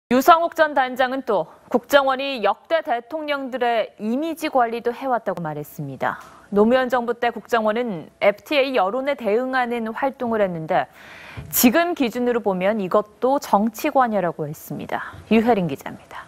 유상옥 전 단장은 또 국정원이 역대 대통령들의 이미지 관리도 해왔다고 말했습니다. 노무현 정부 때 국정원은 FTA 여론에 대응하는 활동을 했는데 지금 기준으로 보면 이것도 정치 관여라고 했습니다. 유혜린 기자입니다.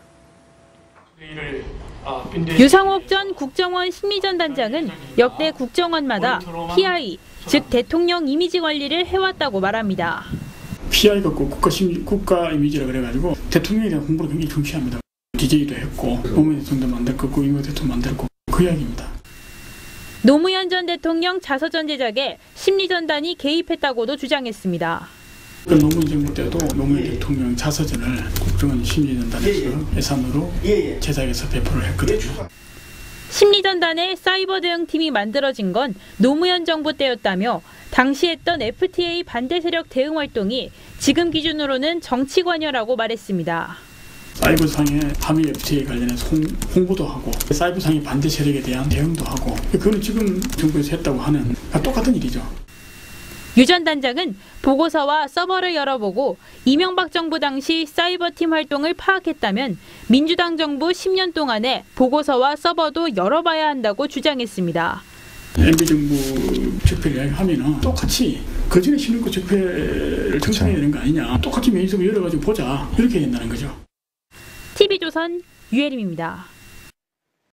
유상옥 전 국정원 심리전 단장은 역대 국정원마다 PI, 즉 대통령 이미지 관리를 해왔다고 말합니다. PI가 국가 이미지라 그래가지고 대통령에 대한 홍보를 굉장히 중시합니다. DJ도 했고 노무현 대통령도 만들고 이명박 대통령 만들고 그 이야기입니다. 노무현 전 대통령 자서전 제작에 심리전단이 개입했다고도 주장했습니다. 노무현 정부 때도 노무현 대통령 자서전을 국정원 심리전단에서 예산으로 제작해서 배포를 했거든요. 심리전단의 사이버 대응팀이 만들어진 건 노무현 정부 때였다며 당시 했던 FTA 반대 세력 대응 활동이 지금 기준으로는 정치 관여라고 말했습니다. 사이버상의 한미 FTA 관련해서 홍보도 하고 사이버상의 반대 세력에 대한 대응도 하고 그거는 지금 정부에서 했다고 하는 똑같은 일이죠. 유 전 단장은 보고서와 서버를 열어보고 이명박 정부 당시 사이버팀 활동을 파악했다면 민주당 정부 10년 동안에 보고서와 서버도 열어봐야 한다고 주장했습니다. MB 정부 적폐를 하면은 똑같이 그전에 신문고 적폐를 청산해야 되는 거 아니냐. 똑같이 메이저를 열어가지고 보자. 이렇게 된다는 거죠. TV조선 유혜림입니다.